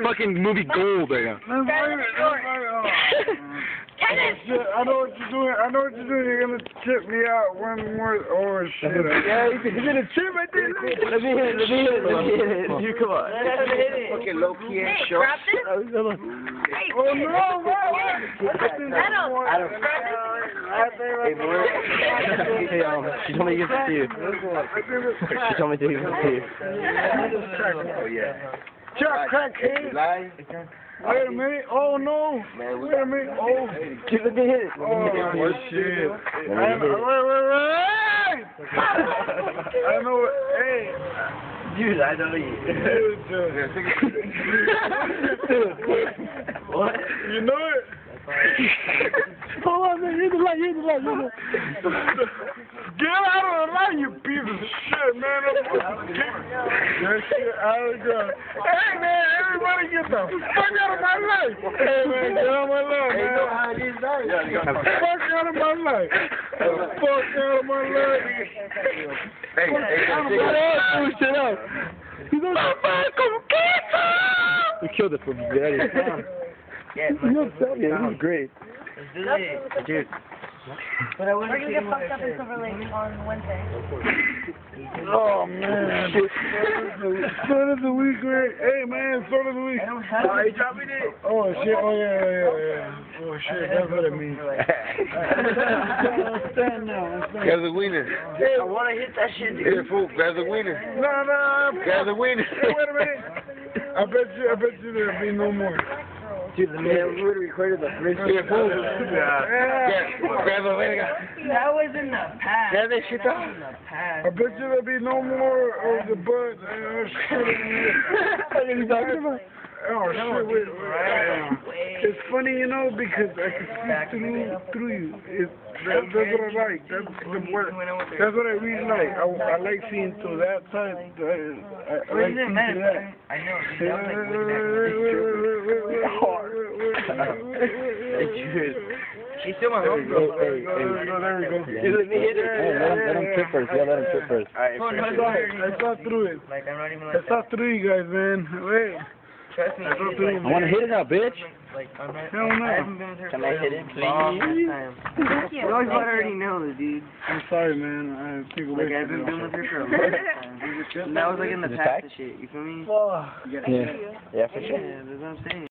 fucking movie gold right now. I know what you're doing. I know what you're doing. You're gonna chip me out one more. Oh shit! Yeah, he's gonna chip right there. Let me hit it. You come on. Fucking low key and short. Oh no! Hey, she told me to give it to you. She told me to give it to you. Oh yeah. Chuck, crackhead. Wait a minute. Oh no. Wait a minute. Oh. Let me hit it. Oh shit. Wait. I know it. Hey. Dude, I know you. What? You know it? Hold on, man. Here's the light. Get out of the light, you piece of shit, man. That shit out of the Hey, man, everybody get the fuck out of my life. Hey, man, get out of my life, man. You know how it is now. Fuck out of my life. Fuck out of my life. Hey, shut up. We killed it for daddy. Yeah, salvia. This is great. Dude. We're gonna get fucked up in Silver Lake on Wednesday. Oh man. Son of the week, great. Hey man, son of the week. Oh, you dropping it? Oh shit, oh yeah. Oh shit, that's what it means. Stand now. There's a winner. Hey, I wanna hit that shit, dude. Here, fool, there's a winner. No. There's a winner. Hey, wait a minute. I bet you there'll be no more. Dude, the man we would have recorded the first Here, fool. Grab a winner. That was in the past. Grab that shit That down. was in the past. I bet you there'll be no more of the butt. What are you talking about? Oh shit, wait. It's funny, you know, because I can see through you. That's what I like. That's what I really like. I like seeing through that side. I like seeing through that. I know. She's still my home. There we go. Let me hit her. Let him trip first. Yeah, let him trip first. I saw through it. Like, I'm not even I saw through you guys, man. Wait. Trust me. I want to hit it now, bitch. Like, I'm not. Hell no. I haven't been with her Can I hit it, please? Thank you. You always let her already know, dude. I'm sorry, man. I think Like, I've been with her for a long time. And that was like in the past and shit. You feel me? Yeah, for sure. Yeah, that's what I'm saying.